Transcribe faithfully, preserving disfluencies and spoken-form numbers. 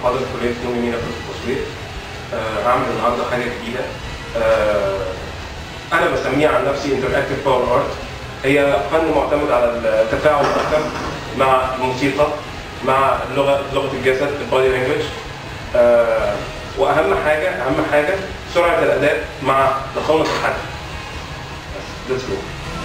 محاضره في كليه فنون جميله في التصوير. آه هعمل النهارده حاجه جديده. آه انا بسميها عن نفسي انتراكتيف باور ارت. هي فن معتمد على التفاعل اكثر مع الموسيقى، مع لغه لغه الجسد، البادي لانجوج. آه واهم حاجه اهم حاجه سرعه الاداء مع ضخامه الحجم. بس ليتس جو.